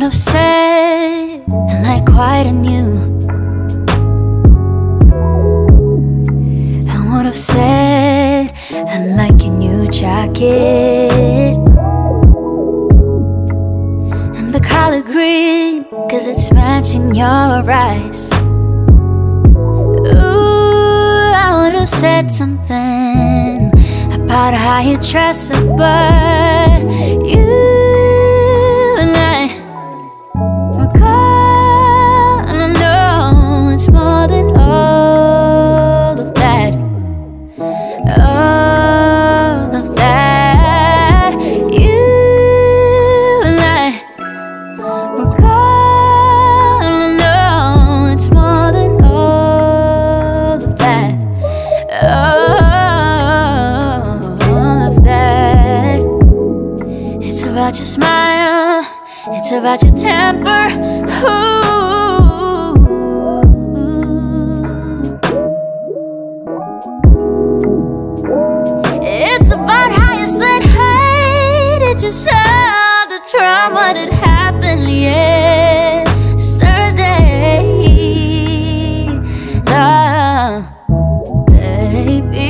have said I like quite anew. I would have said I like your new jacket and the color green, 'cause it's matching your eyes. Ooh, I would have said something about how you dress up, but you and I, we're gonna know it's more than all of that. All of that. You and I, we're gonna know it's more than all of that. All of that. It's about your smile, it's about your temper. Ooh. It's about how you said, hey, did you saw the drama that happened yesterday? Love, baby.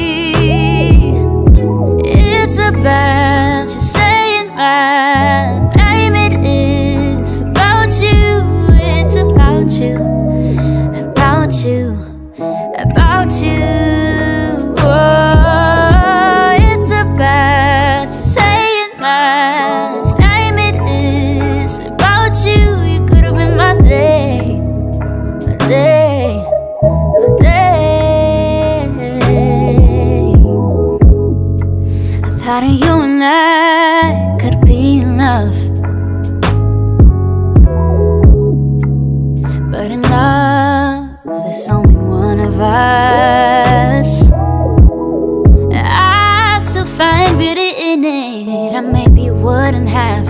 It's about you saying my name. It is about you. It's about you, about you, about you. Oh, it's about you saying my name. It is about you. You could have been my day, my day, my day. I thought of you and I could be in love, but in love there's only one of us. I still find beauty in it. I maybe wouldn't have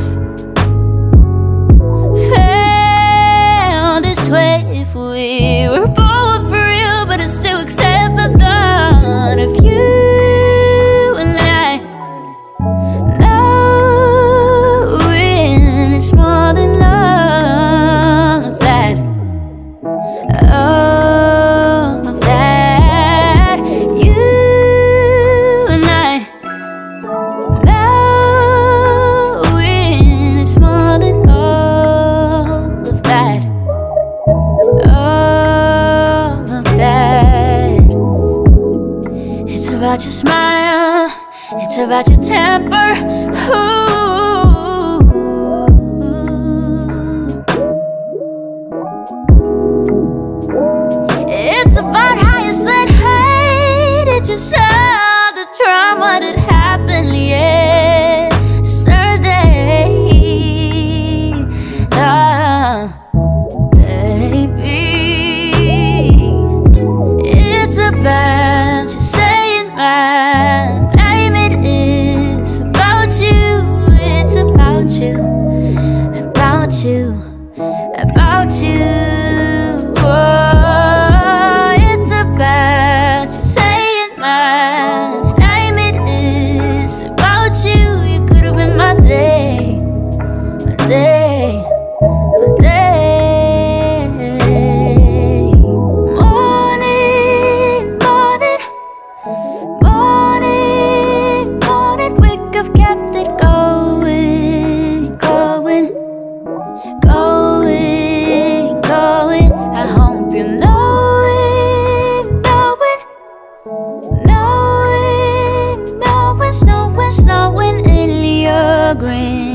felt this way if we were both for real, but I still accept the thought of you and I, knowing it's more than all of that. All of that. You and I, knowing it's more than all of that. All of that. It's about your smile, it's about your temper. Ooh. It's about how you said, hey, did you saw the drama that happened yesterday? Love, baby. It's about you saying my name. It is about you. It's about you, about you, about you. Oh, it's about you saying my name. It is about you. You could have been my day, my day, my day. Morning, morning, morning, morning. We have kept it going, going, going, going. I hope you know it, know it, know it, know it, snowing, snowing in your green.